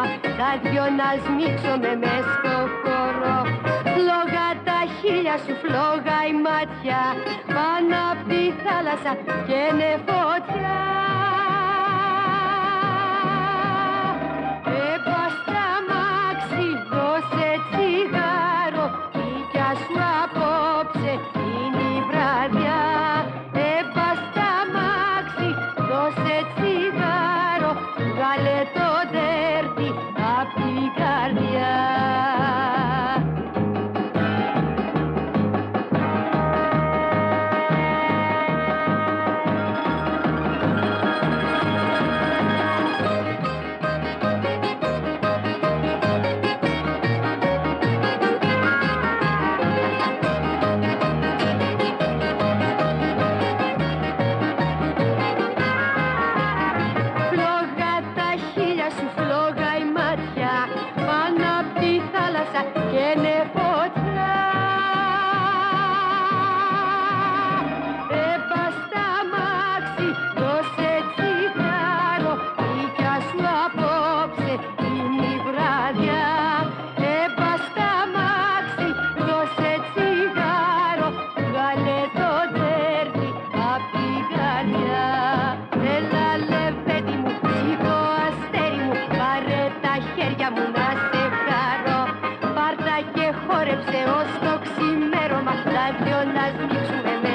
τα δυο να σμίξουμε μες στο χώρο. Φλόγα τα χείλια σου, φλόγα η μάτια, πάνω απ' τη θάλασσα καίνε φωτιά. Έμπα στα μάξι, δώσε τσιγάρο, δικιά σου απόψε είναι η βραδιά. Έμπα στα μάξι, δώσε τσιγάρο, βγάλε το ντέρτι απ' την καρδιά. Καίνε φωτιά. Έμπα στα μάξι, δώσε τσιγάρο, δικιά σου απόψε είναι η βραδιά. Έμπα στα μάξι, δώσε τσιγάρο, βγάλε το ντέρτι απ' την καρδιά. Έλα λεβέντη μου, σήκω αστέρι μου, πάρε τα χέρια μου να σε χαρώ. Πάρτα και χόρεψε ως το ξημέρωμα, τα δυο να σμίξουμε